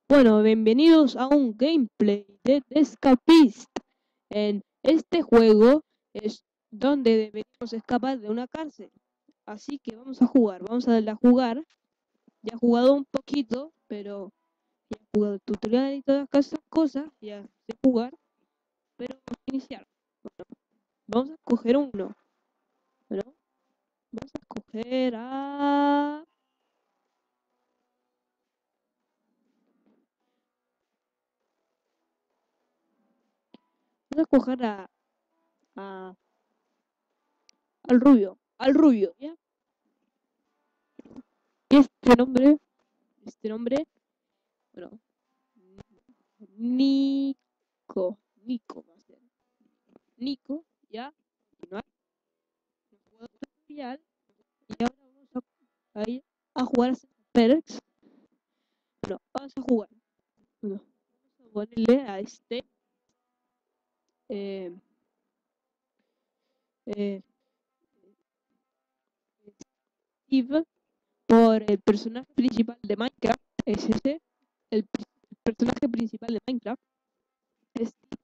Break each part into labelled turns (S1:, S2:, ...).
S1: Bueno, bienvenidos a un gameplay de The Escapist. En este juego es donde deberíamos escapar de una cárcel. Así que vamos a jugar, vamos a darle a jugar. Ya he jugado un poquito, pero ya he jugado el tutorial y todas esas cosas. Ya sé jugar, pero vamos a iniciar. Bueno, vamos a escoger uno. Bueno, vamos a escoger a... Vamos a escoger a al rubio, ¿ya? Este nombre, bueno, Nico va a ser. Nico, ya, continuar, jugador tutorial, y ahora vamos a ir a jugar a Perks. Bueno, vamos a jugar. Bueno, vamos a ponerle a este eh, eh, Steve por el personaje principal de Minecraft. Es ese, el personaje principal de Minecraft. Es Steve.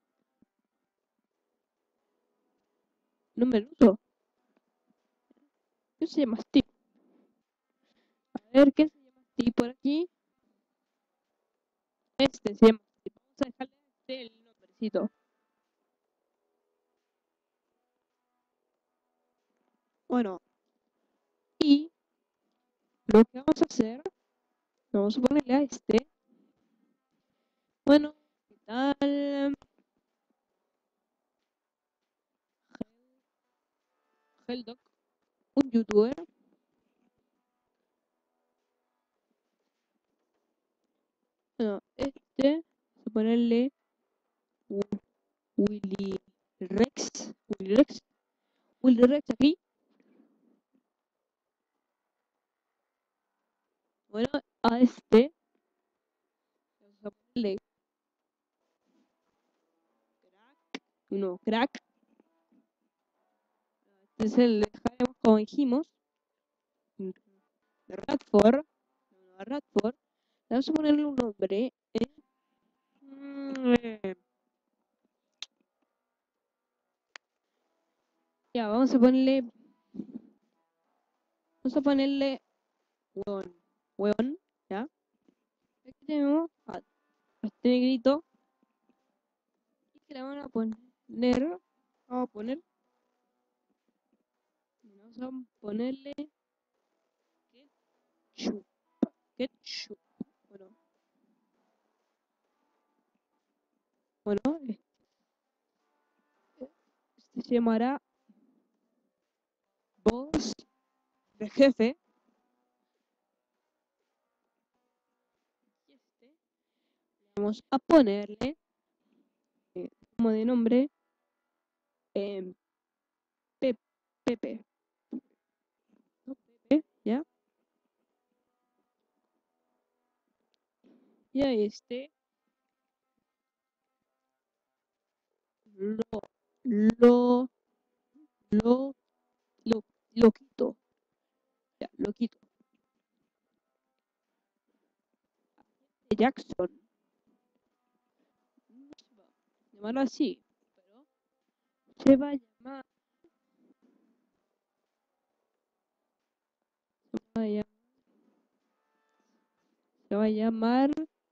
S1: No me lo uso. ¿Qué se llama Steve? A ver, ¿qué se llama Steve por aquí? Este se llama Steve. Vamos a dejarle el nombrecito. Bueno, y lo que vamos a hacer, vamos a ponerle a este. Bueno, ¿qué tal? Heldoc, un youtuber. Bueno, este, vamos a ponerle Willy Rex. Willy Rex aquí. Bueno, a este, vamos a ponerle crack. Entonces le dejaremos como dijimos. Radford. A Radford. Le vamos a ponerle un nombre. Ya, vamos a ponerle hueón, ¿ya? Aquí tenemos a este negrito y que le vamos a ponerle ketchup. Bueno, este se llamará voz de jefe. Y este vamos a ponerle como de nombre Pepe. ¿No? Pepe, ¿ya? Y a este lo quito. Ya, lo quito. Jackson. No se va a llamar así, pero se va a llamar. Se va a llamar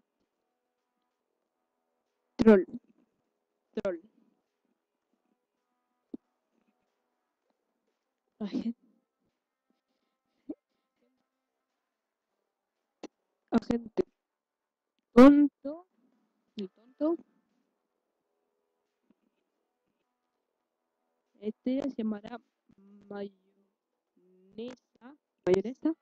S1: Troll. Agente tonto. El tonto. Este se llamará mayonesa.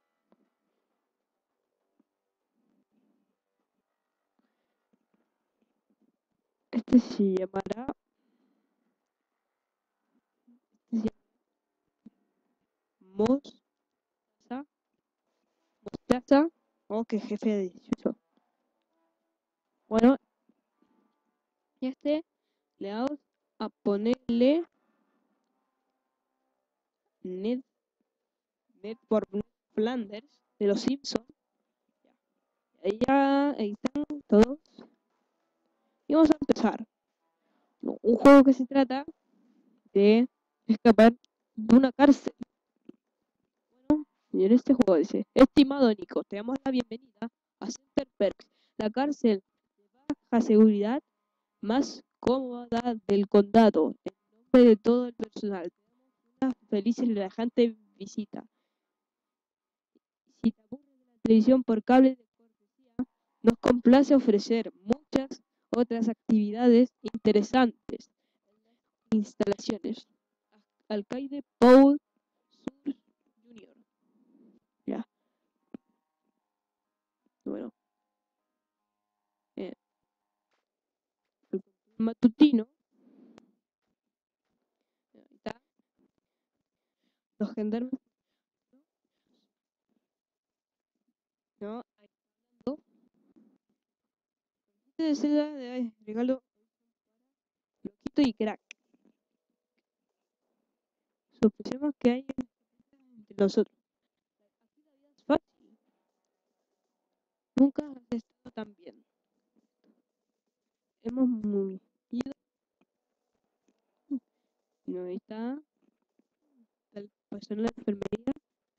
S1: Este se llamará mostaza. Oh, qué jefe delicioso. Bueno, y este le vamos a ponerle Ned por Flanders de los Simpsons. Ahí están empezar. No, un juego que se trata de escapar de una cárcel. Bueno, y en este juego dice, estimado Nico, te damos la bienvenida a Center Perks, la cárcel de baja seguridad más cómoda del condado. En nombre de todo el personal, te damos una feliz y relajante visita. Si te aburres de la televisión por cable de cortesía, nos complace ofrecer muchas otras actividades interesantes en las instalaciones. Alcaide Paul Sur Jr. Ya, bueno, el matutino, ahí está, los gendarmes, no, ahí está hablando, de celda de regalo, loquito y crack. Sospechamos que hay entre nosotros. Aquí la vida es fácil. Nunca has estado tan bien. Hemos muy ido. No, ahí está. El personal de enfermería.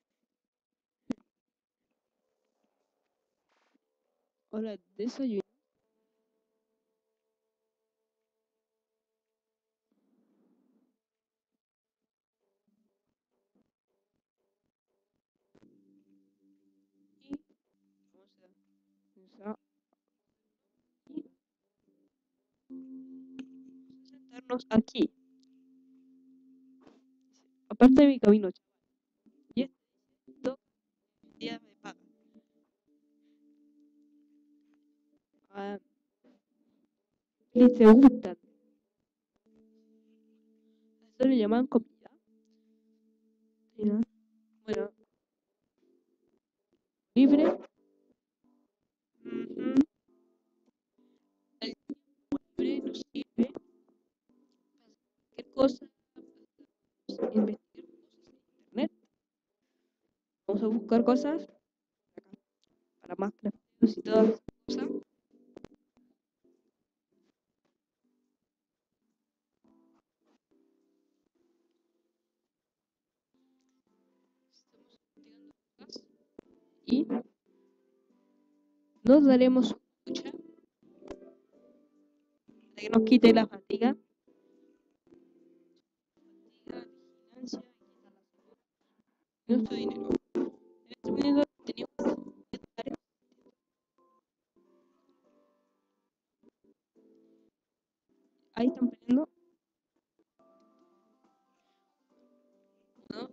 S1: Hola, desayuno. Y vamos a sentarnos aquí. Aparte de mi camino. Y esto día me paga. Ah, y te gustan. Eso le llaman comida. Mira. Bueno, libre. El tiempo libre nos sirve para hacer cualquier cosa, investigar cosas en internet. Vamos a buscar cosas para más crafteos y todas esas cosas. Estamos investigando cosas y nos daremos mucha de que nos quite la fatiga, vigilancia y nuestro dinero. En este momento tenemos $10. Ahí están peleando. ¿No?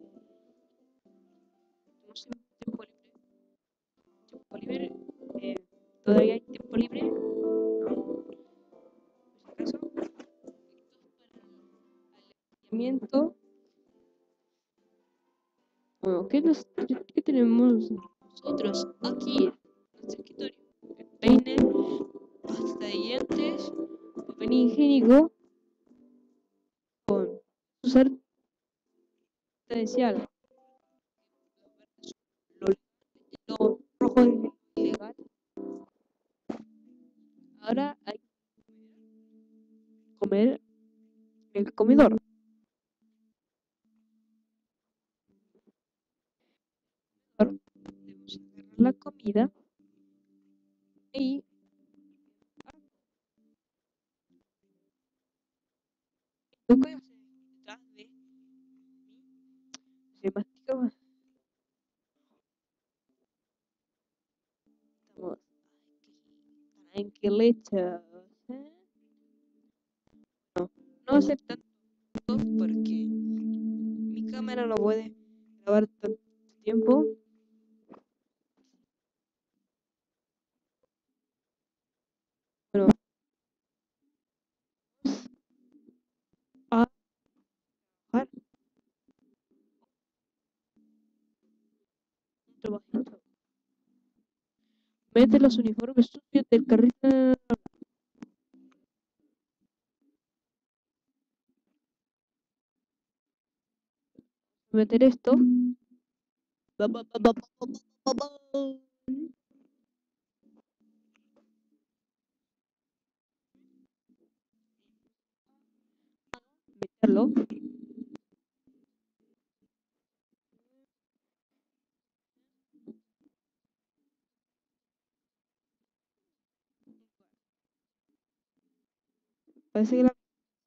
S1: Tenemos tiempo libre. Tiempo libre. Todavía hay tiempo libre. No. Por si acaso. Alineamiento. Bueno, ¿qué tenemos nosotros aquí en nuestro escritorio? El peine, pasta de dientes, papel higiénico, con usar decía lo rojo es ilegal. Ahora hay que comer en el comedor. Debemos agarrar la comida y lo que hace detrás de mí se mastica más. Estamos tranquilitos. No, no hacer tanto porque mi cámara no puede grabar tanto tiempo. Bueno, a trabajar un trabajito. Mete los uniformes sucios del carrito. Meter esto. pero parece que la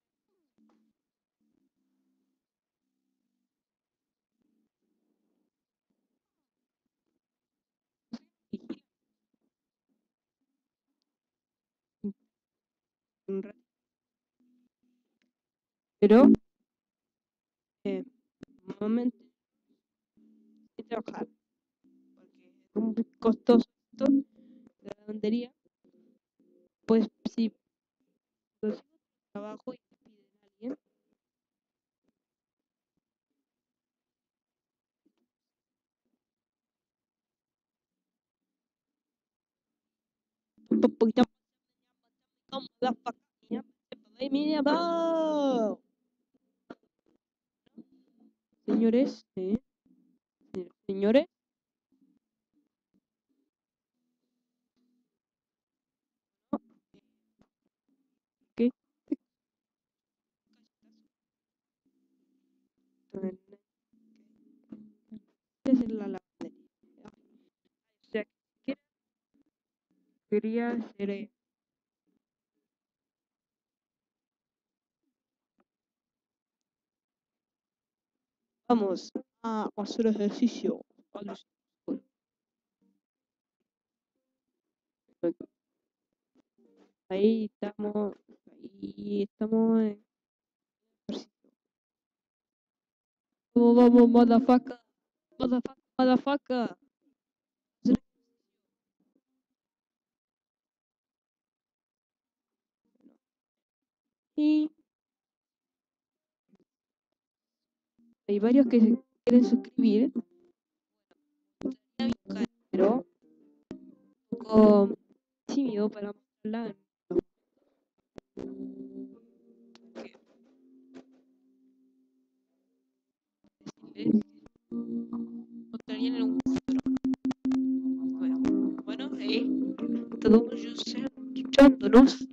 S1: un rato, pero normalmente hay que trabajar porque es muy costoso esto de la lavandería. Pues si consigo trabajo y me piden a alguien, un poquito señores, señores, ¿no? ¿Qué? Es la lavandería. O sea, que quería hacer vamos a hacer ejercicio. Ahí estamos, ahí estamos en ejercicio. Vamos, vamos, motherfucker, motherfucker, motherfucker. Y hay varios que se quieren suscribir, pero un poco tímido para mostrarla. Mostrarían en un futuro. Bueno, ahí todos escuchándonos.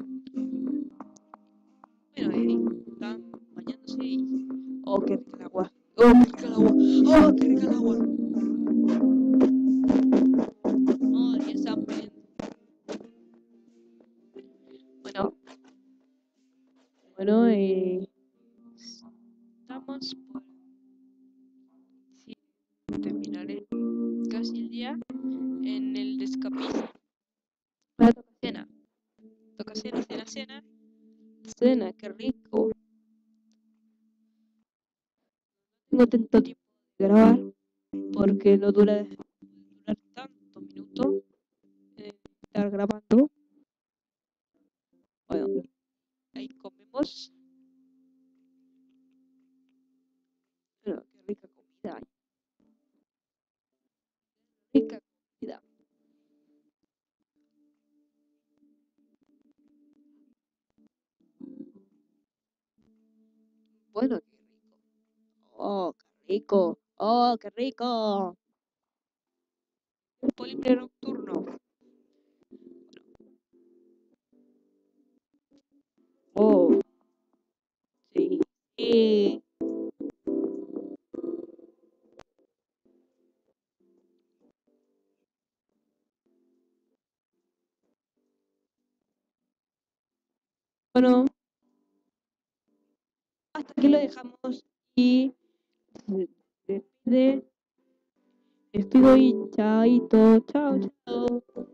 S1: Bueno, ahí están bañándose y. Oh, qué rica el agua. Oh, qué rica el agua. Oh, qué rica el agua. Oh, y esa bueno, bueno, estamos por sí, terminar casi el día en el descapiz. Ahora toca cena. Toca cena, cena, cena. Cena, qué rico. No tengo tanto tiempo de grabar porque no dura tantos minutos estar grabando. Bueno, ahí comemos. Pero qué rica comida. Rica comida. Bueno, qué rico. Oh, qué rico. Oh, qué rico. Un poliple nocturno. Oh, sí. Bueno, hasta aquí lo dejamos y se despide. Estoy chaito. Chao, chao.